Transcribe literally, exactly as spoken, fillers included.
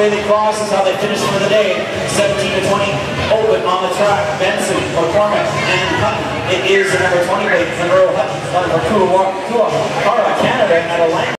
way they cross is how they finish for the day. seventeen to twenty, open on the track. Benson, McCormick, and Hutton. It is the number twenty weight, and Earl Hutton, one for Kua, Kua, Canada, at a length.